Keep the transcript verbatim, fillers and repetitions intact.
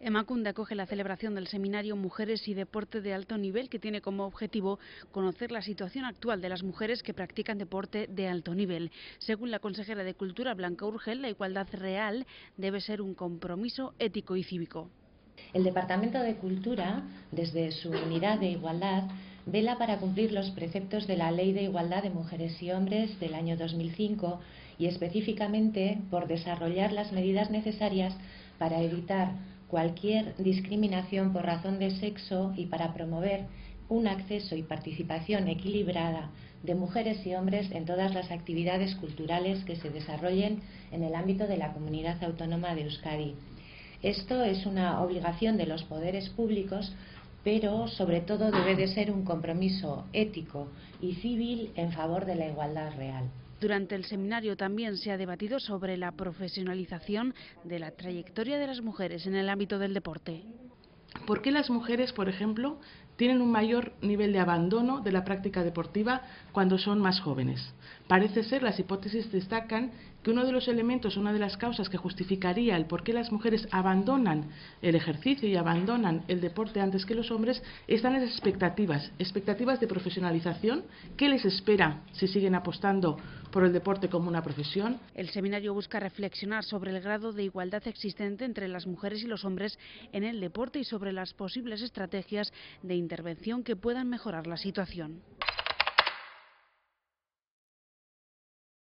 Emakunde acoge la celebración del seminario Mujeres y Deporte de Alto Nivel, que tiene como objetivo conocer la situación actual de las mujeres que practican deporte de alto nivel. Según la consejera de Cultura, Blanca Urgel, la igualdad real debe ser un compromiso ético y cívico. El Departamento de Cultura, desde su unidad de igualdad, vela para cumplir los preceptos de la Ley de Igualdad de Mujeres y Hombres del año dos mil cinco y específicamente por desarrollar las medidas necesarias para evitar cualquier discriminación por razón de sexo y para promover un acceso y participación equilibrada de mujeres y hombres en todas las actividades culturales que se desarrollen en el ámbito de la Comunidad Autónoma de Euskadi. Esto es una obligación de los poderes públicos, pero sobre todo debe de ser un compromiso ético y civil en favor de la igualdad real. Durante el seminario también se ha debatido sobre la profesionalización de la trayectoria de las mujeres en el ámbito del deporte. ¿Por qué las mujeres, por ejemplo, tienen un mayor nivel de abandono de la práctica deportiva cuando son más jóvenes? Parece ser, las hipótesis destacan que uno de los elementos, una de las causas que justificaría el por qué las mujeres abandonan el ejercicio y abandonan el deporte antes que los hombres, están las expectativas, expectativas de profesionalización. ¿Qué les espera si siguen apostando por el deporte como una profesión? El seminario busca reflexionar sobre el grado de igualdad existente entre las mujeres y los hombres en el deporte y sobre las posibles estrategias de intervención que puedan mejorar la situación.